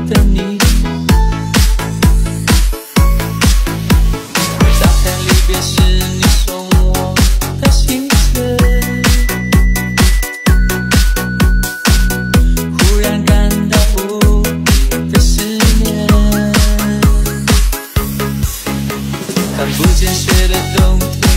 的你。打开离别时你送我的信件，忽然感到无比的思念。看不见雪的冬天。